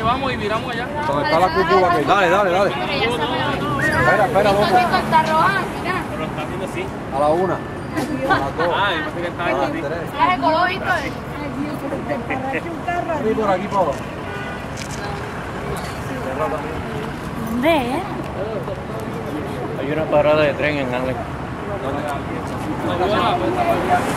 vamos y viramos allá. ¿Dónde está la cucuba aquí? Dale, dale, dale. Espera, vamos. Pero está haciendo así. A la 1. A las 2. Ah, yo pensé que estaba A las así. 3. es ecológico. Y por aquí, Pablo. ¿Dónde es? Hay una parada de tren en Alex.